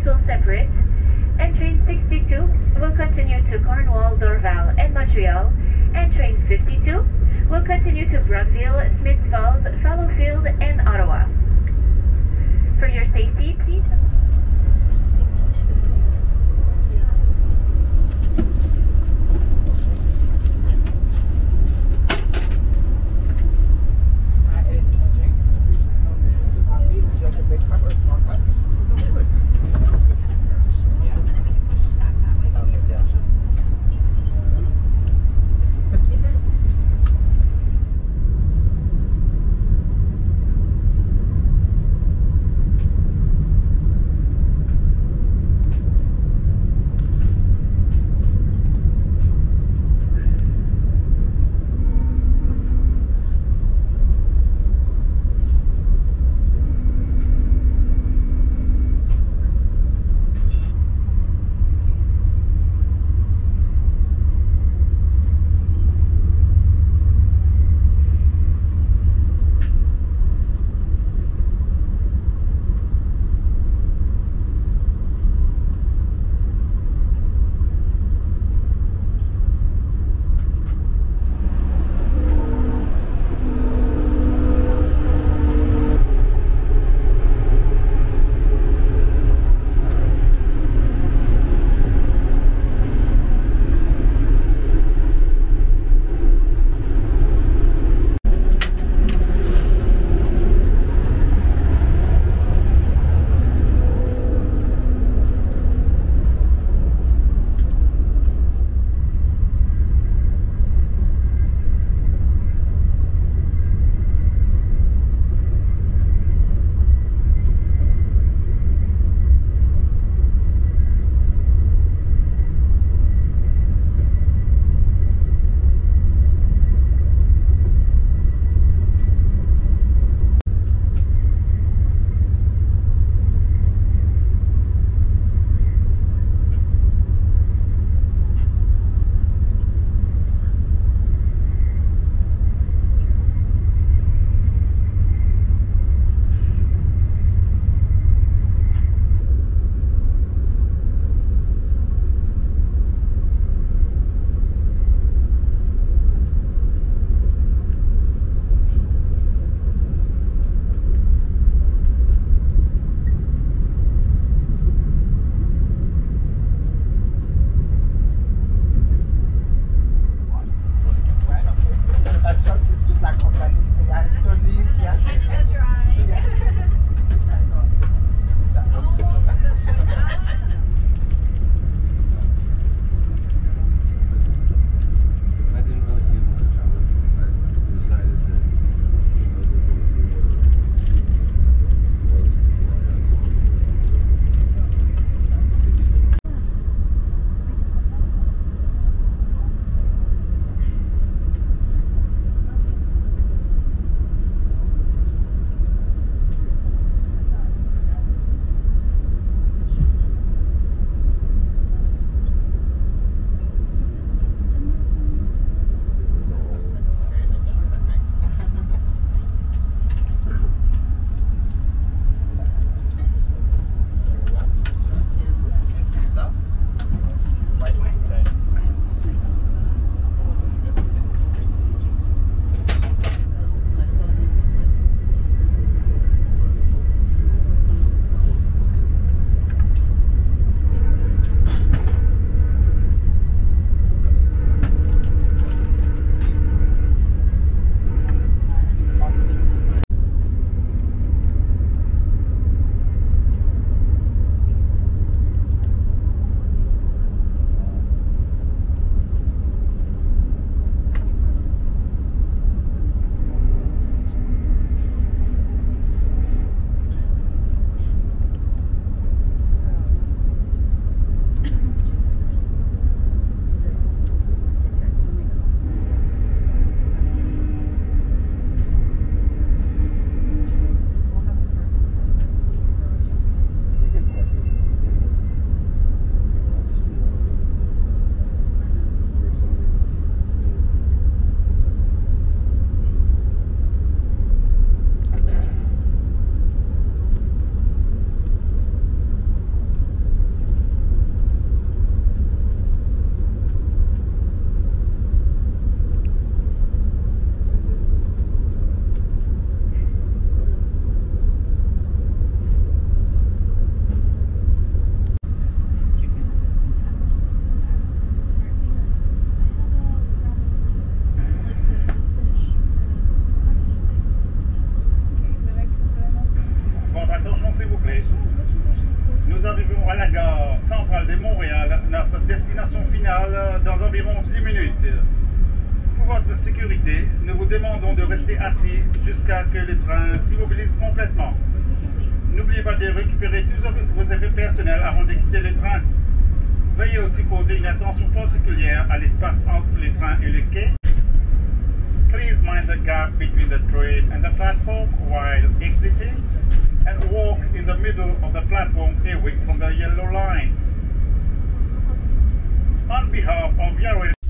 these will separate, and train 62 will continue to Cornwall, Dorval, and Montreal, and train 52 will continue to Brockville, Smiths Falls, Fallowfield, and Ottawa. For your safety, please. Montréal de Montréal, notre destination finale dans environ 10 minutes. Pour votre sécurité, nous vous demandons de rester assis jusqu'à ce que le train s'immobilise complètement. N'oubliez pas de récupérer tous vos effets personnels avant de quitter le train. Veuillez aussi porter une attention particulière à l'espace entre les trains et le quai. Please mind the gap between the train and the platform while exiting, and walk in the middle of the platform away from the yellow line. On behalf of your